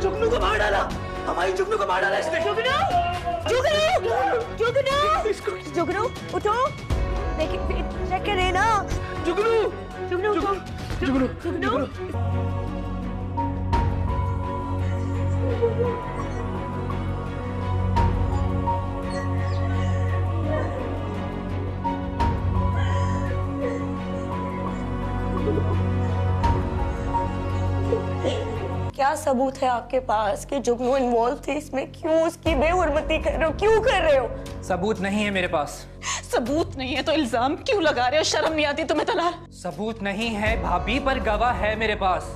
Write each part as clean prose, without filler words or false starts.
जुगनू को मार डाला, हमारी जुगनू को मार डाला इसने। जुगनू, जुगनू, जुगनू, जुगनू उठो, देखिए चेक करे ना। जुगनू, जुगनू, जुगनू, जुगनू, क्या सबूत है आपके पास कि जुगनू इन्वॉल्व थी इसमें? क्यों उसकी बेहुरमती कर रहे हो? क्यों कर रहे हो? सबूत नहीं है मेरे पास। सबूत नहीं है तो इल्जाम क्यों लगा रहे हो? शर्म नहीं आती तुम्हें तलाल? सबूत नहीं है भाभी, पर गवाह है मेरे पास।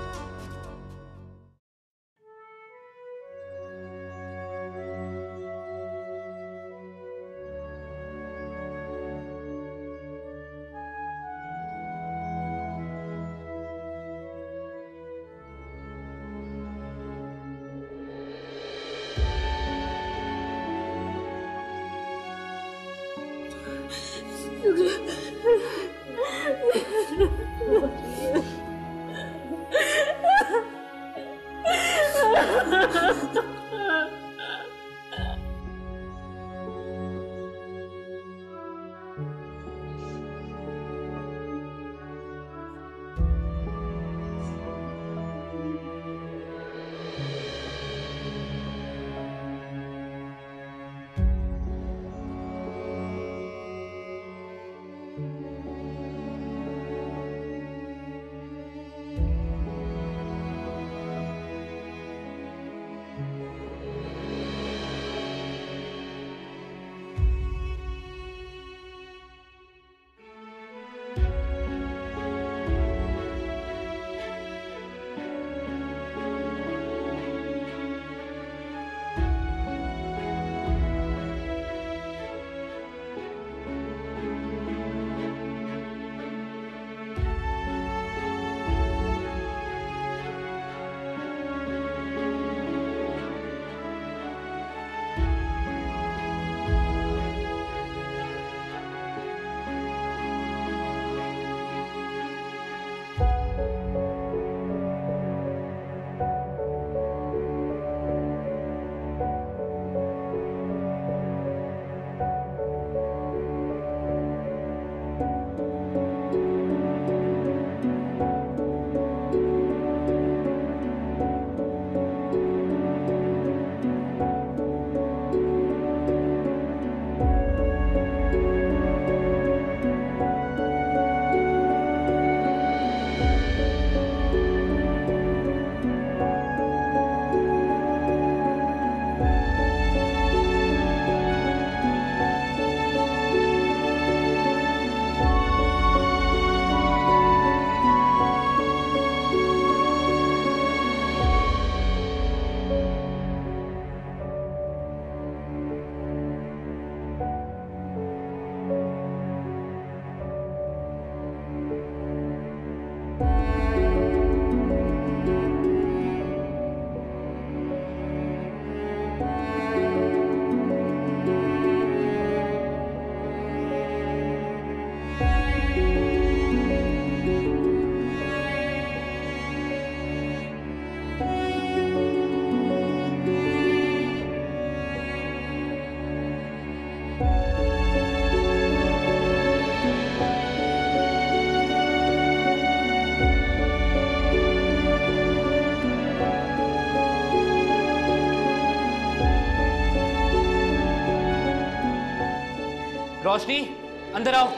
रोशनी, अंदर आओ।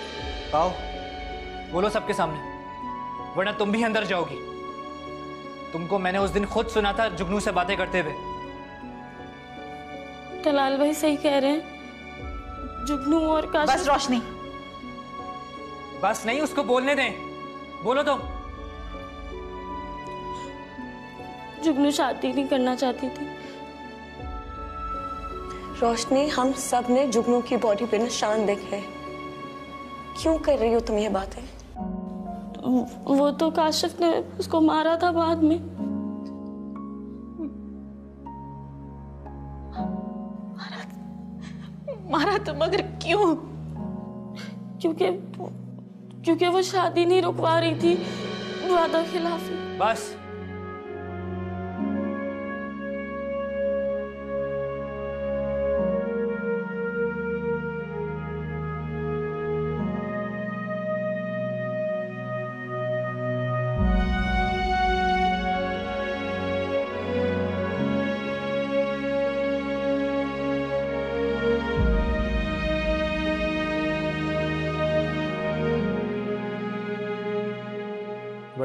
आओ, बोलो सबके सामने, वरना तुम भी अंदर जाओगी। तुमको मैंने उस दिन खुद सुना था जुगनू से बातें करते हुए। तलाल भाई सही कह रहे हैं, जुगनू और काशिफ। बस रोशनी, बस नहीं, उसको बोलने दें। बोलो तो। जुगनू शादी नहीं करना चाहती थी। रोशनी, हम सब ने जुगनू की बॉडी पे निशान देखे। क्यों कर रही हो तुम ये बातें? वो तो काशिफ ने उसको मारा था बाद में। मारा तो, मगर क्यों? क्योंकि वो शादी नहीं रुकवा रही थी, वादा खिलाफी। बस,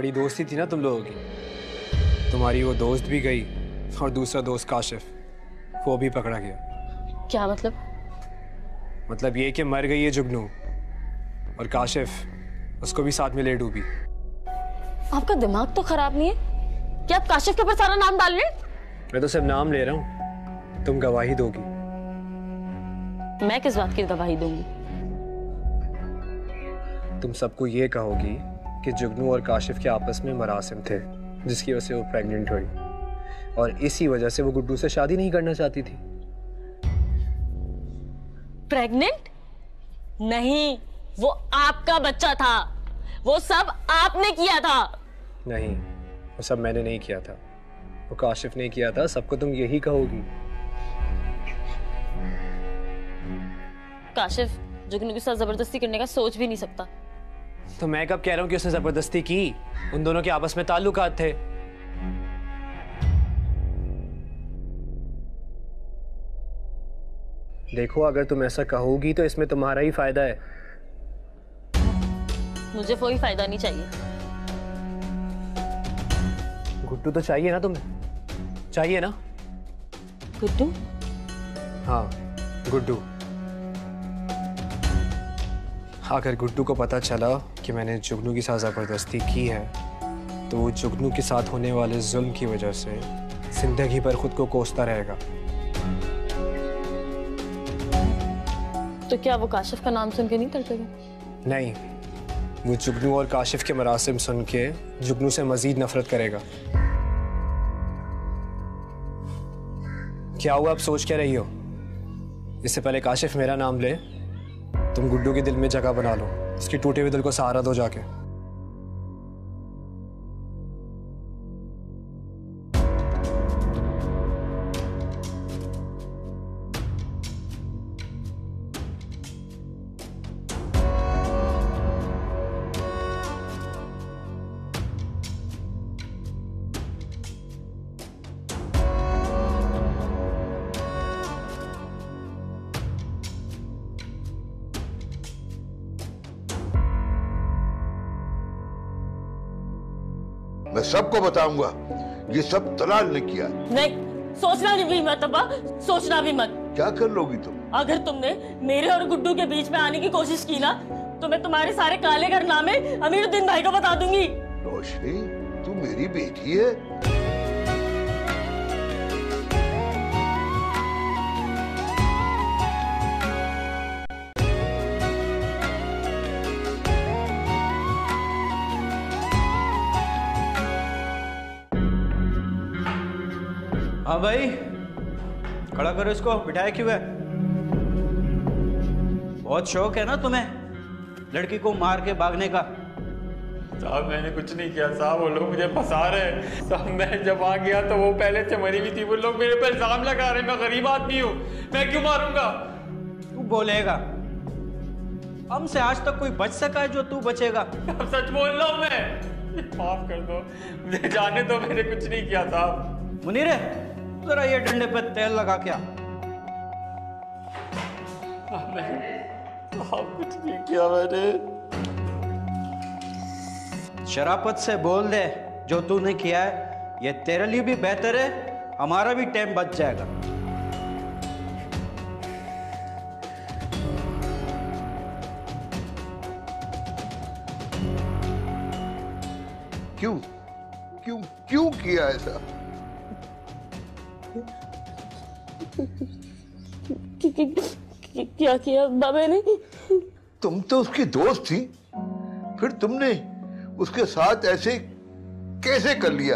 बड़ी दोस्ती थी ना तुम लोगों की, तुम्हारी वो दोस्त भी गई और दूसरा दोस्त काशिफ वो भी पकड़ा गया। क्या मतलब? मतलब ये कि मर गई है जुगनू और काशिफ उसको भी साथ में ले डूबी। आपका दिमाग तो खराब नहीं है क्या? आप काशिफ के ऊपर सारा नाम डाल रहे हैं? मैं तो सिर्फ नाम ले रहा हूँ, तुम गवाही दोगी। मैं किस बात की गवाही दूंगी? तुम सबको ये कहोगी कि जुगनू और काशिफ के आपस में मरासिम थे जिसकी वजह से वो प्रेग्नेंट हुई और इसी वजह से वो गुड्डू से शादी नहीं करना चाहती थी। प्रेग्नेंट? नहीं, वो आपका बच्चा था, वो सब आपने किया था। नहीं, वो सब मैंने नहीं किया था, वो काशिफ ने किया था। सबको तुम यही कहोगी। काशिफ जुगनू के साथ जबरदस्ती करने का सोच भी नहीं सकता। तो मैं कब कह रहा हूं कि उसने जबरदस्ती की? उन दोनों के आपस में ताल्लुकात थे। देखो, अगर तुम ऐसा कहोगी तो इसमें तुम्हारा ही फायदा है। मुझे कोई फायदा नहीं चाहिए। गुड्डू तो चाहिए ना तुम्हें? चाहिए ना? गुड्डू? हाँ, गुड्डू। अगर गुड्डू को पता चला कि मैंने जुगनू के साथ जबरदस्ती की है तो वो जुगनू के साथ होने वाले जुल्म की वजह से जिंदगी भर खुद को कोसता रहेगा। तो क्या वो काशिफ का नाम सुन के नहीं तड़पेगा? नहीं, वो जुगनू और काशिफ के मरासिम सुन के जुगनू से मजीद नफरत करेगा। क्या हुआ, अब सोच क्या रही हो? इससे पहले काशिफ मेरा नाम ले, तुम गुड्डू के दिल में जगह बना लो, उसके टूटे हुए दिल को सहारा दो जाके। मैं सबको बताऊंगा ये सब तलाल ने किया। नहीं, सोचना भी मत अब्बा, सोचना भी मत। क्या कर लोगी तुम? अगर तुमने मेरे और गुड्डू के बीच में आने की कोशिश की ना तो मैं तुम्हारे सारे काले कारनामे अमीरुद्दीन भाई को बता दूंगी। रोशनी, तू मेरी बेटी है। हाँ भाई, खड़ा करो इसको, बिठाया क्यों है? बहुत शौक है ना तुम्हें लड़की को मार के भागने का? साहब मैंने कुछ नहीं किया साहब, वो लोग मुझे फंसा रहे साहब। मैं जब आ गया तो वो पहले से मरी हुई थी, वो लोग मेरे पर इल्जाम लगा रहे। मैं गरीब आदमी हूँ, मैं क्यों मारूंगा? तू बोलेगा? हमसे आज तक कोई बच सका है जो तू बचेगा? अब सच बोल रहा हूँ मैं, माफ कर दो, मुझे जाने दो, मैंने कुछ नहीं किया साहब। मुनीर, जरा ये डंडे पे तेल लगा क्या? कुछ नहीं किया मैंने। शराफत से बोल दे जो तूने किया है, ये तेरे लिए भी बेहतर है, हमारा भी टाइम बच जाएगा। क्यों क्यों क्यों किया ऐसा? क्या किया अब्बा मैंने? तुम तो उसकी दोस्त थी, फिर तुमने उसके साथ ऐसे कैसे कर लिया?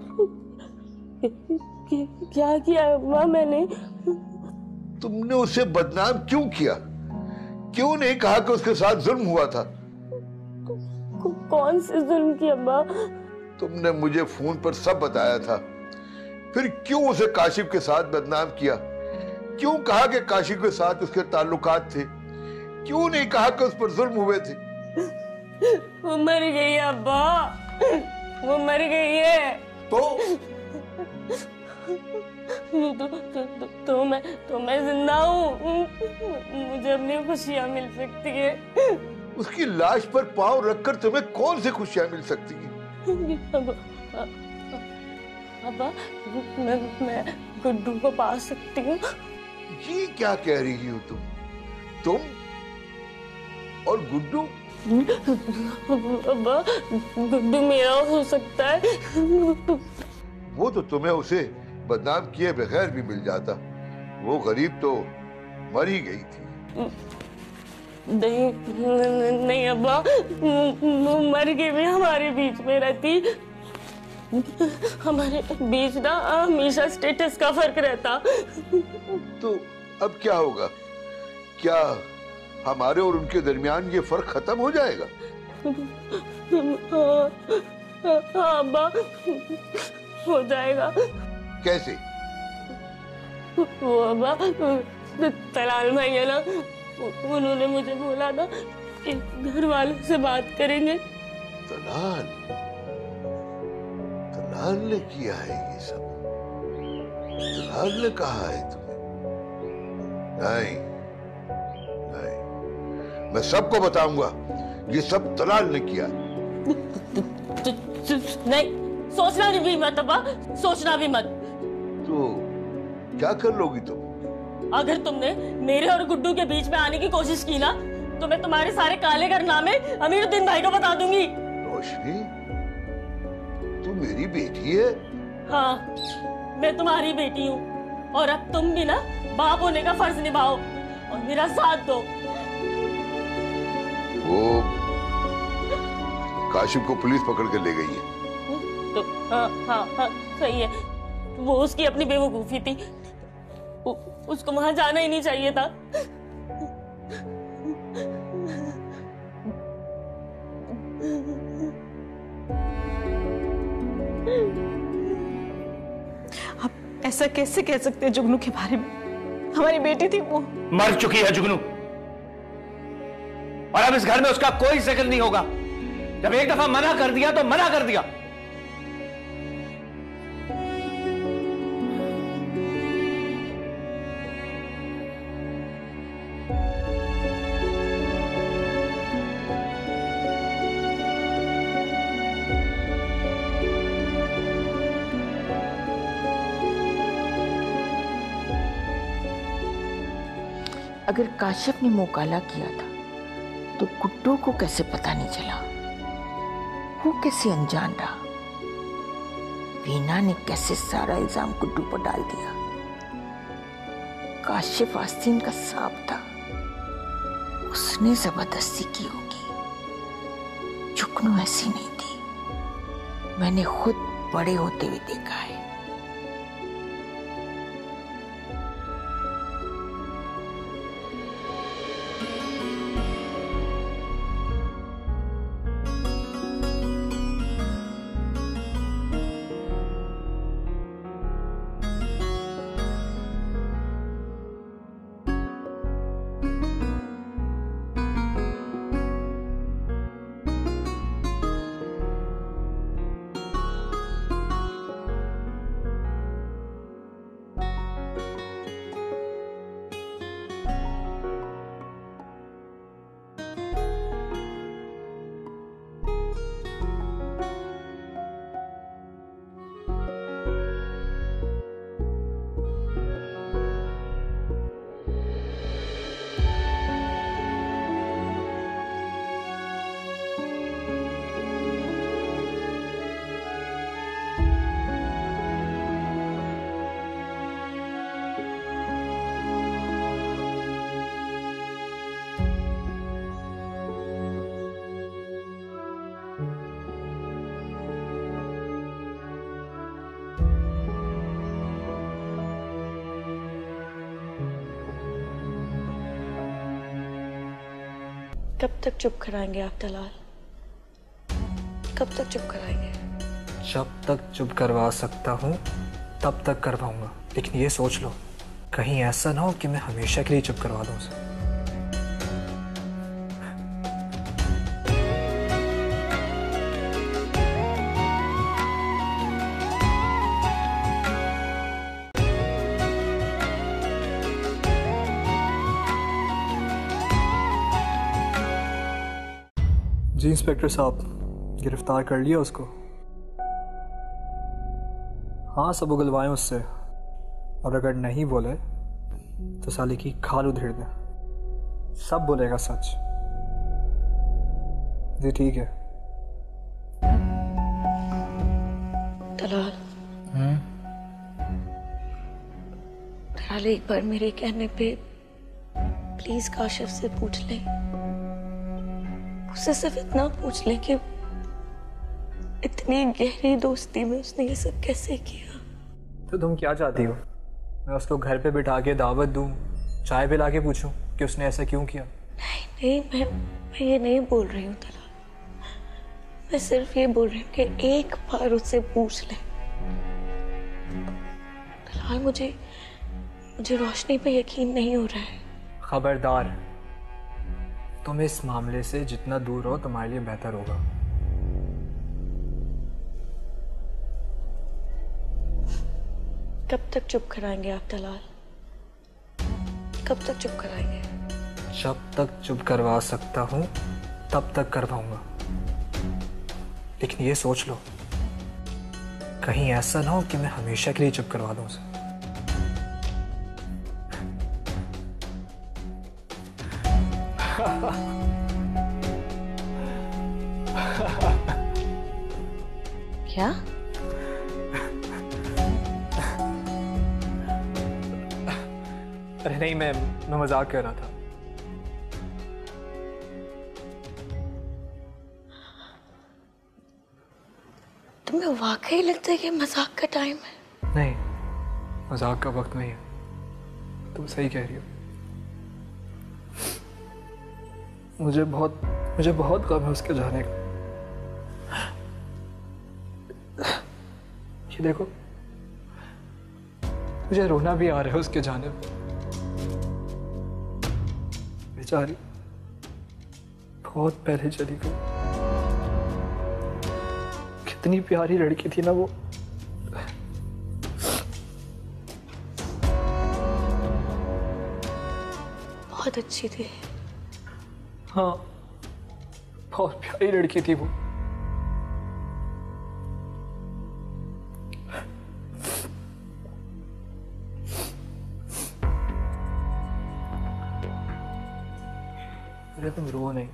क्या किया अब्बा मैंने? तुमने उसे बदनाम क्यों किया? क्यों नहीं कहा कि उसके साथ जुल्म हुआ था? कौन से जुल्म की अब्बा? तुमने मुझे फोन पर सब बताया था, फिर क्यों उसे काशिफ के साथ बदनाम किया? क्यों कहा कि काशिफ के साथ उसके ताल्लुकात थे? क्यों नहीं कहा कि उस पर जुल्म हुए थे? वो मर गई है अब्बा, वो मर गई है। तो मैं जिंदा हूँ, मुझे अपनी खुशियाँ मिल सकती है। उसकी लाश पर पांव रखकर तुम्हें कौन सी खुशियाँ मिल सकती हैं? अब्बा मैं गुड्डू को पा सकती हूँ? ये क्या कह रही हो तुम और गुड्डू? अब्बा गुड्डू मेरा हो सकता है। वो तो तुम्हें उसे बदनाम किए बगैर भी मिल जाता। वो गरीब तो मर ही गई थी। नहीं अब्बा, मर के भी हमारे बीच में रहती। हमारे बीच ना हमेशा स्टेटस का फर्क रहता। तो अब क्या होगा? क्या हमारे और उनके दरमियान ये फर्क खत्म हो जाएगा? हाँ अब्बा, हो जाएगा। कैसे? वो अब्बा, तलाल भाई है ना, उन्होंने मुझे बोला था कि घर वालों से बात करेंगे। तलाल ने किया है ये सब? तलाल ने कहा है तुम्हें? नहीं, मैं सबको बताऊंगा ये सब तलाल ने किया। नहीं, सोचना भी मत अब्बा, सोचना भी मत। तो क्या कर लोगी तुम? अगर तुमने मेरे और गुड्डू के बीच में आने की कोशिश की ना, तो मैं तुम्हारे सारे काले कारनामे अमीरुद्दीन भाई को बता दूंगी। रोशनी, तू मेरी बेटी है? हाँ, मैं तुम्हारी बेटी हूँ और अब तुम भी ना बाप होने का फर्ज निभाओ और मेरा साथ दो। वो काशिफ को पुलिस पकड़ के ले गई है। तो हाँ, सही है। वो उसकी अपनी बेवकूफी थी, उसको वहां जाना ही नहीं चाहिए था। आप ऐसा कैसे कह सकते हैं जुगनू के बारे में? हमारी बेटी थी वो। मर चुकी है जुगनू, और अब इस घर में उसका कोई जिक्र नहीं होगा। जब एक दफा मना कर दिया तो मना कर दिया। अगर काशिफ ने मुंह काला किया था तो गुड्डू को कैसे पता नहीं चला? वो कैसे अनजान रहा? वीना ने कैसे सारा इल्जाम गुड्डू पर डाल दिया? काशिफ आस्तीन का सांप था, उसने जबरदस्ती की होगी। जुगनू ऐसी नहीं थी, मैंने खुद बड़े होते हुए देखा है। कब तक चुप कराएंगे आप तलाल? कब तक चुप कराएंगे? जब तक चुप करवा सकता हूँ तब तक करवाऊंगा, लेकिन ये सोच लो कहीं ऐसा ना हो कि मैं हमेशा के लिए चुप करवा दूं उसे। जी इंस्पेक्टर साहब, गिरफ्तार कर लिया उसको। हाँ, सब उगलवाएं उससे, और अगर नहीं बोले तो साले की खाल उधेड़ दे। सब बोलेगा सच। जी ठीक है। तलाल, तलाल एक बार मेरे कहने पे प्लीज काशिफ से पूछ ले, उससे सिर्फ इतना पूछ ले कि इतनी गहरी दोस्ती में उसने ये सब कैसे किया। तो तुम क्या चाहती हो? मैं उसको घर पे बिठा के दावत दूं, चाय पिला के पूछूं कि उसने ऐसा क्यों किया? नहीं, मैं ये नहीं बोल रही हूँ तलाल, मैं सिर्फ ये बोल रही हूँ कि एक बार उससे पूछ ले। तलाल, मुझे रोशनी पे यकीन नहीं हो रहा है। खबरदार, तुम इस मामले से जितना दूर हो तुम्हारे लिए बेहतर होगा। कब तक चुप कराएंगे आप तलाल? कब तक चुप कराएंगे? जब तक चुप करवा सकता हूं तब तक करवाऊंगा, लेकिन ये सोच लो कहीं ऐसा ना हो कि मैं हमेशा के लिए चुप करवा दूं उसे। क्या? अरे नहीं, मैं मजाक कर रहा था। तुम्हें वाकई लगता है कि मजाक का टाइम है? नहीं, मजाक का वक्त नहीं है। तुम सही कह रही हो। मुझे बहुत गम है उसके जाने का। ये देखो, मुझे रोना भी आ रहा है उसके जाने पर। बेचारी बहुत पहले चली गई। कितनी प्यारी लड़की थी ना वो। बहुत अच्छी थी। हाँ, बहुत प्यारी लड़की थी वो। अरे तुम रो नहीं।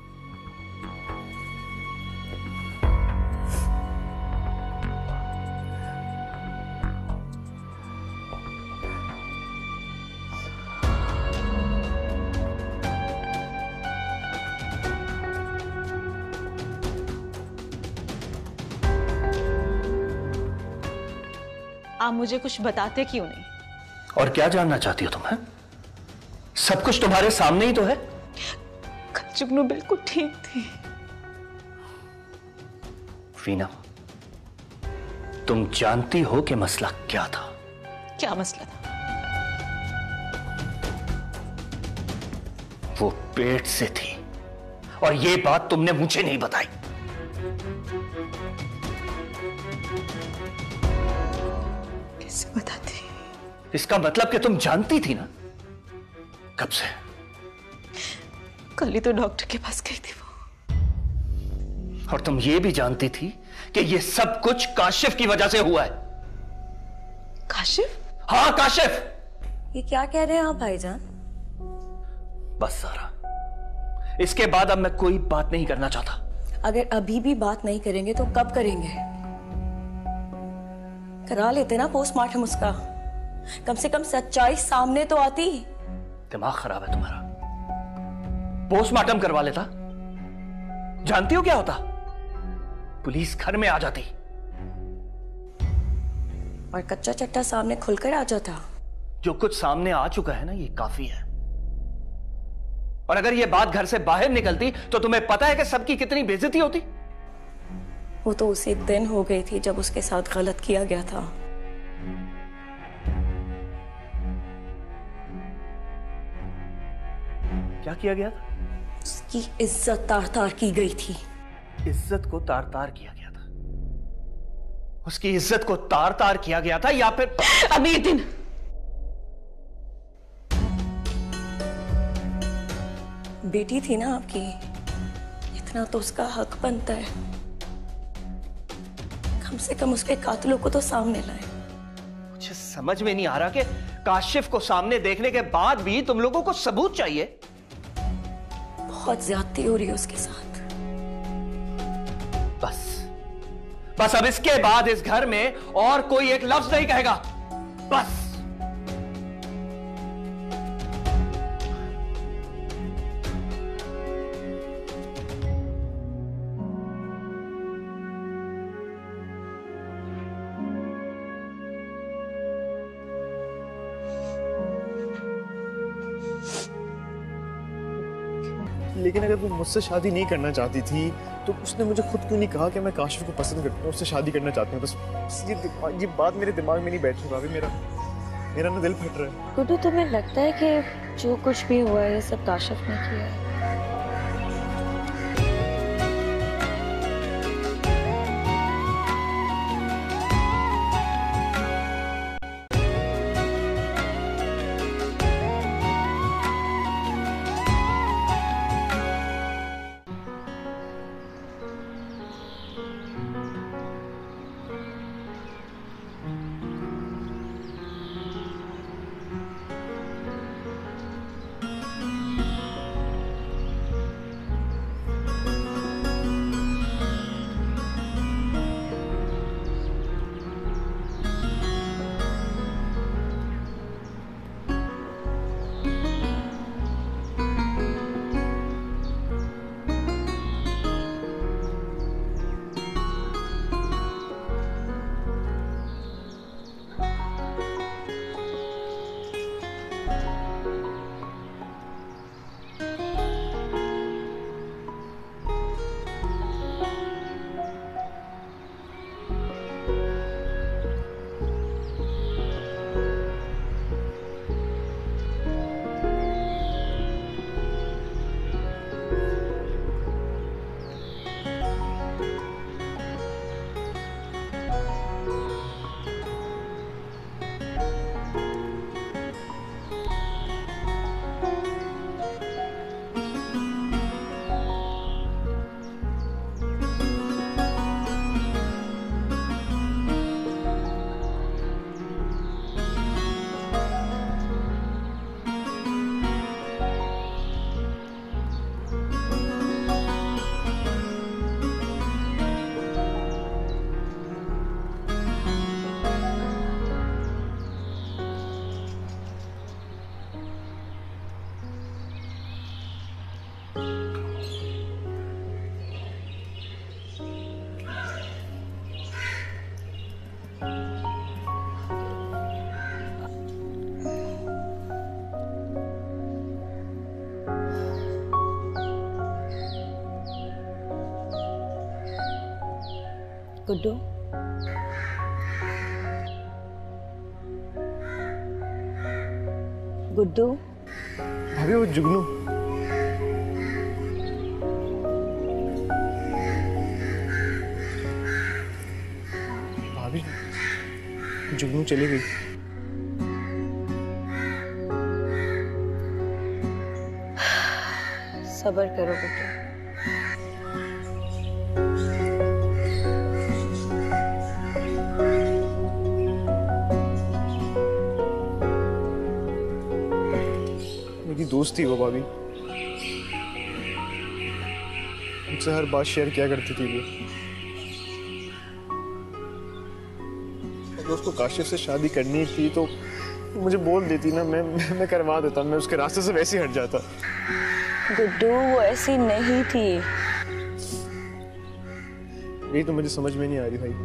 आप मुझे कुछ बताते क्यों नहीं? और क्या जानना चाहती हो तुम? है सब कुछ तुम्हारे सामने ही तो है। जुगनू बिल्कुल ठीक थी। वीना, तुम जानती हो कि मसला क्या था? क्या मसला था? वो पेट से थी, और ये बात तुमने मुझे नहीं बताई। कैसे बताती? इसका मतलब कि तुम जानती थी ना? कब से? कल ही तो डॉक्टर के पास गई थी वो। और तुम ये भी जानती थी कि ये सब कुछ काशिफ की वजह से हुआ है। काशिफ? हाँ, काशिफ। ये क्या कह रहे हैं आप भाईजान? बस सारा, इसके बाद अब मैं कोई बात नहीं करना चाहता। अगर अभी भी बात नहीं करेंगे तो कब करेंगे? करा लेते ना पोस्टमार्टम उसका, कम से कम सच्चाई सामने तो आती। दिमाग खराब है तुम्हारा। पोस्टमार्टम करवा लेता, जानती हो क्या होता? पुलिस घर में आ जाती और कच्चा चट्टा सामने खुलकर आ जाता। जो कुछ सामने आ चुका है ना, ये काफी है। और अगर ये बात घर से बाहर निकलती तो तुम्हें पता है कि सबकी कितनी बेइज्जती होती। वो तो उसी दिन हो गई थी जब उसके साथ गलत किया गया था। क्या किया गया था? उसकी इज्जत तार तार की गई थी। इज्जत को तार तार किया गया था? उसकी इज्जत को तार तार किया गया था, या फिर अभी दिन बेटी थी ना आपकी, इतना तो उसका हक बनता है। कम से कम उसके कातिलों को तो सामने लाए। मुझे समझ में नहीं आ रहा कि काशिफ को सामने देखने के बाद भी तुम लोगों को सबूत चाहिए। बहुत ज्यादती हो रही है उसके साथ। बस अब इसके बाद इस घर में और कोई एक लफ्ज नहीं कहेगा, बस। लेकिन अगर वो मुझसे शादी नहीं करना चाहती थी तो उसने मुझे खुद क्यों नहीं कहा कि मैं काशिफ को पसंद करती हूँ, उससे शादी करना चाहती हूँ। बस ये बात मेरे दिमाग में नहीं बैठ रही भाभी। मेरा ना दिल फट रहा है। गुड्डू, तुम्हें लगता है कि जो कुछ भी हुआ है ये सब काशिफ ने किया है? गुड्डू, गुड्डू। भाभी वो जुगनू। भाभी जुगनू चली गई। सब्र करो गुड्डू। दोस्त थी वो भाभी, मुझसे हर बात शेयर किया करती थी वो। अगर उसको काशिफ से शादी करनी थी तो मुझे बोल देती ना, मैं करवा देता, मैं उसके रास्ते से वैसे ही हट जाता। गुड्डू वो ऐसी नहीं थी। यही तो मुझे समझ में नहीं आ रही भाई।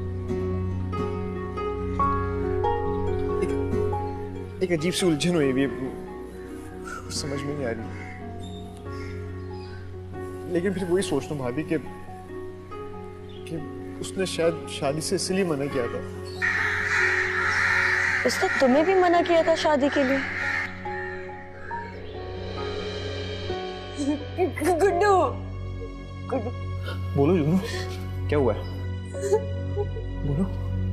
एक अजीब सी उलझन हुई भी, समझ में नहीं आ रही। लेकिन फिर वही सोचता हूँ भाभी कि उसने शायद शादी से इसलिए मना किया था। उसने तुम्हें भी मना किया था शादी के लिए? गुड्डू, गुड्डू। बोलो जुगनू, क्या हुआ है? बोलो।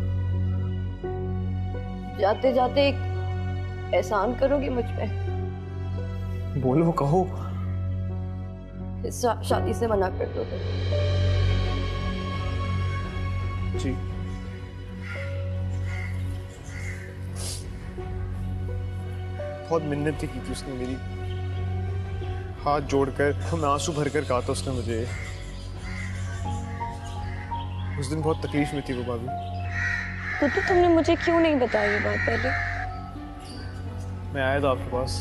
जाते जाते एक एहसान करोगे मुझ पे? बोलो, कहो। शादी से मना कर दो। जी, बहुत मिन्नतें की थी उसने मेरी, हाथ जोड़कर, मैं आंसू भरकर कहा था उसने मुझे। उस दिन बहुत तकलीफ में थी वो भाभी। तो तुमने मुझे क्यों नहीं बताया ये बात पहले? मैं आया था आपके पास,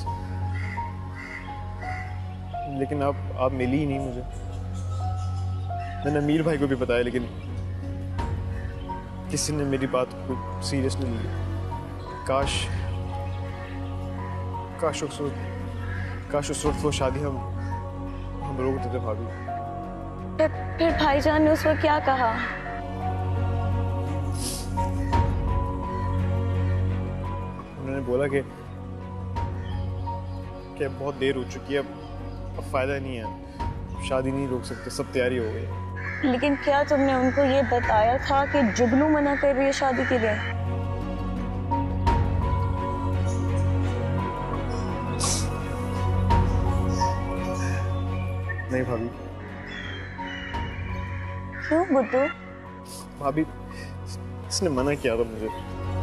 लेकिन आप मिली ही नहीं मुझे। मैंने अमीर भाई को भी बताया, लेकिन किसी ने मेरी बात को सीरियस नहीं लिया। काश उस वक्त वो शादी हम रोक देते भाभी। फिर भाईजान ने उस वक्त क्या कहा? उन्होंने बोला कि बहुत देर हो चुकी है, अब फायदा नहीं है, शादी नहीं रोक सकते, सब तैयारी हो गई। लेकिन क्या तुमने उनको ये बताया था कि जुगनू मना कर रही है शादी के लिए? नहीं भाभी। क्यों गुड्डू? भाभी, इसने मना किया था मुझे,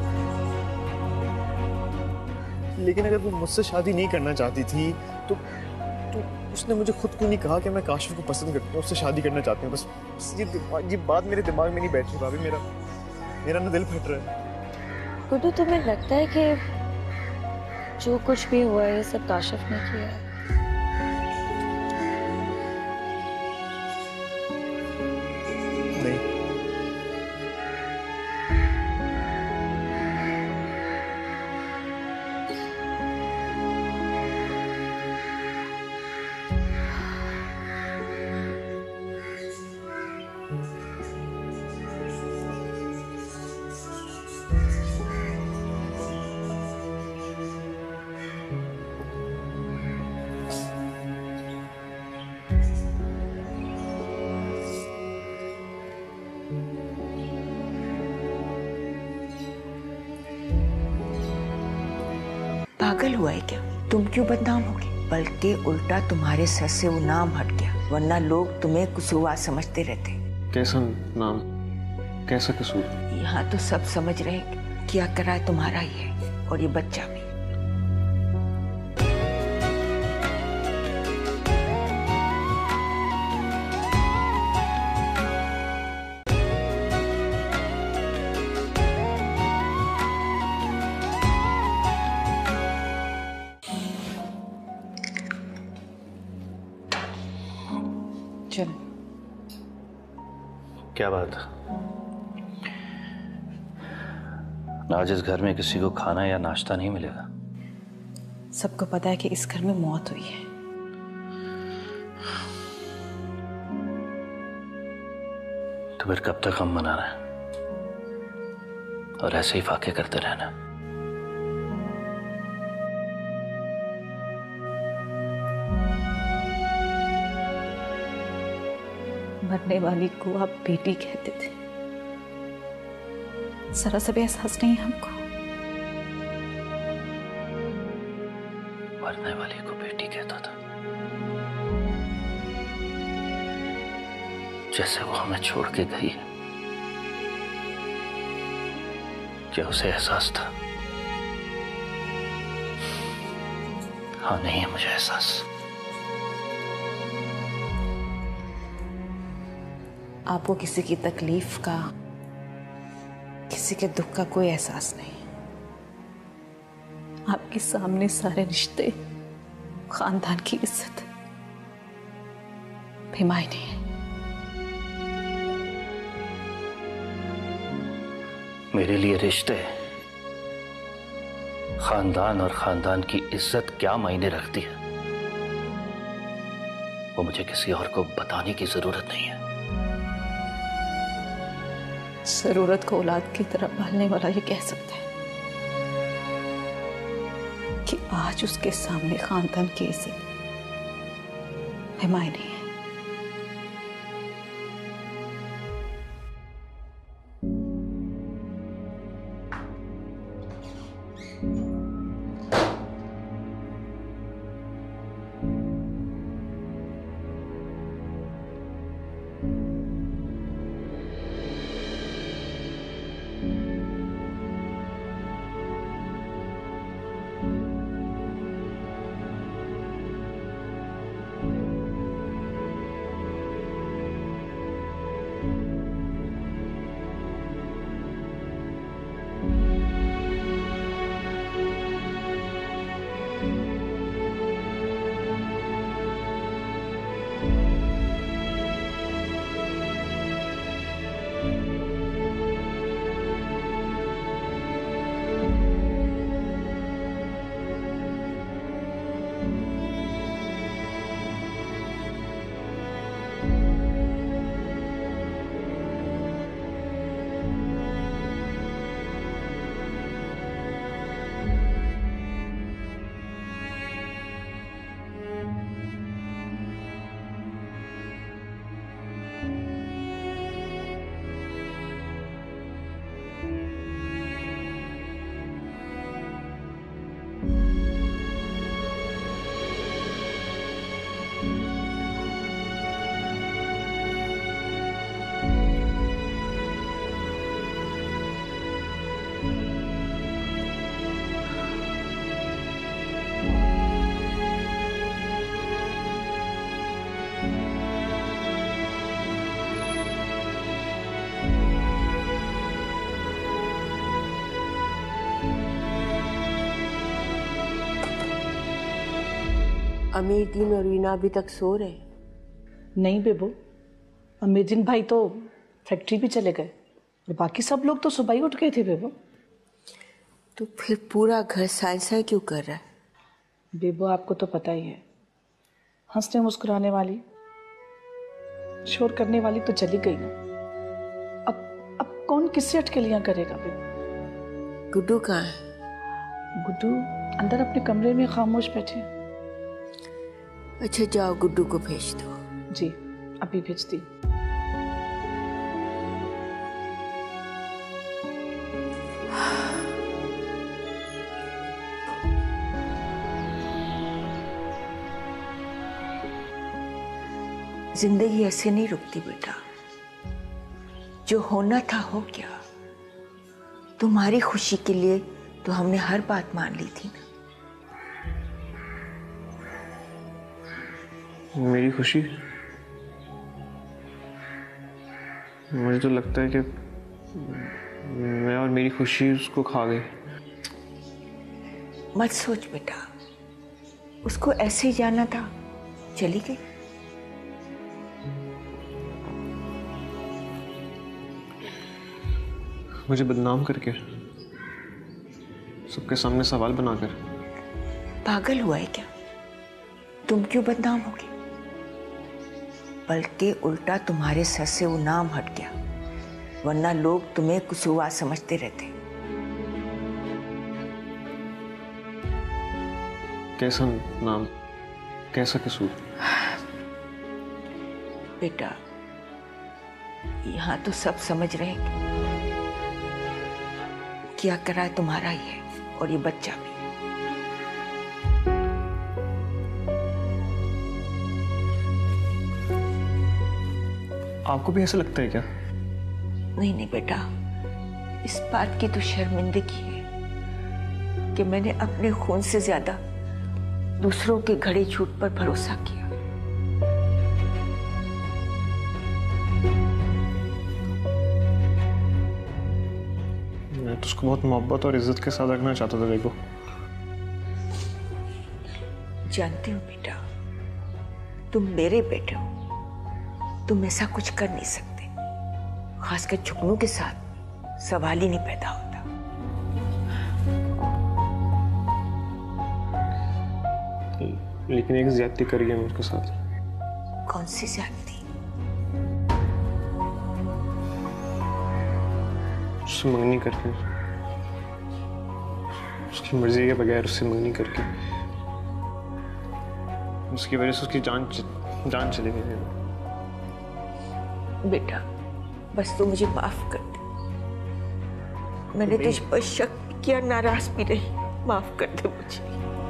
लेकिन अगर वो मुझसे शादी नहीं करना चाहती थी तो उसने मुझे खुद क्यों नहीं कहा कि मैं काशिफ को पसंद करती हूँ, उससे शादी करना चाहती हूँ। बस ये बात मेरे दिमाग में नहीं बैठ रही भाभी। मेरा ना दिल फट रहा है। गुड्डू, तुम्हें लगता है कि जो कुछ भी हुआ है ये सब काशिफ ने किया है? नहीं। पागल हुआ है क्या? तुम क्यों बदनाम होगे? बल्कि उल्टा तुम्हारे सर से वो नाम हट गया, वरना लोग तुम्हें कसूरवार समझते रहते। कैसा नाम, कैसा कसूर? यहाँ तो सब समझ रहे हैं क्या करा है तुम्हारा ही है, और ये बच्चा भी। क्या बात? आज इस घर में किसी को खाना या नाश्ता नहीं मिलेगा। सबको पता है कि इस घर में मौत हुई है। तो फिर कब तक हम मनाना है और ऐसे ही फाके करते रहना? मरने वाली को आप बेटी कहते थे, जरा सा भी एहसास नहीं है हमको। मरने वाली को बेटी कहता था, जैसे वो हमें छोड़ के गई है। क्या उसे एहसास था? हाँ, नहीं है मुझे एहसास। आपको किसी की तकलीफ का, किसी के दुख का कोई एहसास नहीं। आपके सामने सारे रिश्ते, खानदान की इज्जत बेमायने है। मेरे लिए रिश्ते, खानदान और खानदान की इज्जत क्या मायने रखती है, वो मुझे किसी और को बताने की जरूरत नहीं है। जरूरत को औलाद की तरह पालने वाला ये कह सकता है कि आज उसके सामने खानदान की इज्जत बेमायने है। अमीरुद्दीन और वीना अभी तक सो रहे? नहीं बेबो, अमीरुद्दीन भाई तो फैक्ट्री भी चले गए और बाकी सब लोग तो सुबह ही उठ गए थे बेबो। तो फिर पूरा घर साए साए क्यों कर रहा है? बेबो आपको तो पता ही है, हंसने मुस्कुराने वाली, शोर करने वाली तो चली गई ना। अब कौन किससे अटकलियां करेगा बेबो? गुड्डू कहाँ है? गुड्डू अंदर अपने कमरे में खामोश बैठे। अच्छा जाओ गुड्डू को भेज दो। जी अभी भेजती। जिंदगी ऐसे नहीं रुकती बेटा, जो होना था हो गया। तुम्हारी खुशी के लिए तो हमने हर बात मान ली थी ना। मेरी खुशी? मुझे तो लगता है कि मैं और मेरी खुशी उसको खा गई। मत सोच बेटा, उसको ऐसे ही जाना था, चली गई। मुझे बदनाम करके, सबके सामने सवाल बनाकर। पागल हुआ है क्या? तुम क्यों बदनाम होगे? बल्कि उल्टा तुम्हारे सर से वो नाम हट गया, वरना लोग तुम्हें कसूरवार समझते रहते। कैसा नाम, कैसा कसूर? बेटा यहाँ तो सब समझ रहे हैं क्या करा है तुम्हारा ही है, और ये बच्चा भी। आपको भी ऐसा लगता है क्या? नहीं नहीं बेटा, इस बात की तो शर्मिंदगी है कि मैंने अपने खून से ज्यादा दूसरों के घड़े झूठ पर भरोसा किया। मैं तो उसको बहुत मोहब्बत और इज्जत के साथ रखना चाहता था। देखो जानती हूँ बेटा, तुम मेरे बेटे हो, तुम ऐसा कुछ कर नहीं सकते। खासकर जुगनू के साथ सवाल ही नहीं पैदा होता। लेकिन एक ज्यादती करी है मेरे साथ। कौन सी ज्यादती? उससे मंगनी करके, उसकी मर्जी के बगैर उससे मंगनी करके, उसकी वजह से उसकी जान चली गई। बेटा बस तू मुझे माफ कर दे। मैंने तुझ पर शक किया, नाराज भी रही। माफ कर दे मुझे।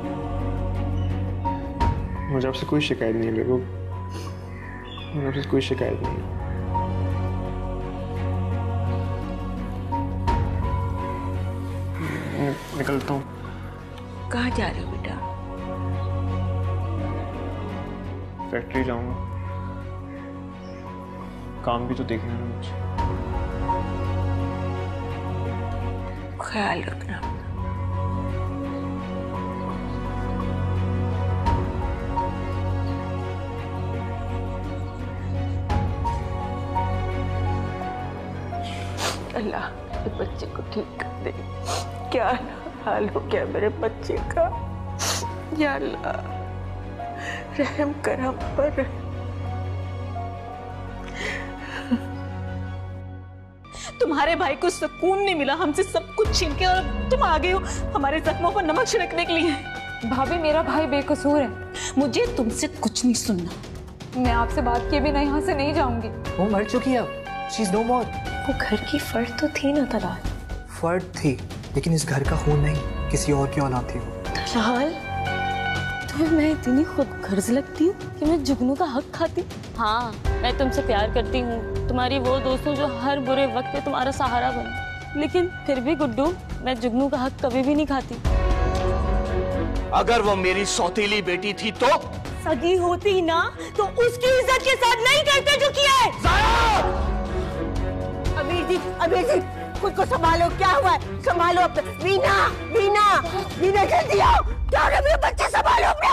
मुझे आपसे कोई शिकायत नहीं है बेबो, मुझे आपसे कोई शिकायत नहीं है। निकलता हूँ। कहाँ जा रहे हो बेटा? फैक्ट्री जाऊंगा, काम भी तो देखना है मुझे। ख्याल रखना। अल्लाह मेरे बच्चे को ठीक कर दे। क्या हाल हो गया मेरे बच्चे का, या अल्लाह रहम कर हम पर। तुम्हारे भाई को सुकून नहीं मिला, हमसे सब कुछ छीन के, और तुम आ गए हो हमारे जख्मों पर नमक छिड़कने के लिए। भाभी मेरा भाई बेकसूर है, मुझे तुमसे कुछ नहीं सुनना। मैं आपसे बात किए बिना यहाँ से नहीं जाऊंगी। वो मर चुकी है अब, शी इज नो मोर। वो घर की फर्द तो थी ना तलाल। फर्द थी, लेकिन इस घर का खून नहीं, किसी और की औलाद थी वो। तलाल तुम्हें मैं इतनी खुद गर्ज लगती हूँ कि मैं जुगनू का हक खाती। हाँ मैं तुमसे प्यार करती हूँ, तुम्हारी वो दोस्तों जो हर बुरे वक्त में तुम्हारा सहारा बने, लेकिन फिर भी गुड्डू मैं जुगनू का हक कभी भी नहीं खाती। अगर वो मेरी सौतेली बेटी थी तो सगी होती ना तो उसकी इज्जत के साथ नहीं करते जो किया है। अबीर जी खुद को संभालो, क्या हुआ है? संभालो अपने। वीना वीना वीना जल्दी आओ, क्या हो रहा है? मेरे बच्चे संभालो अपने।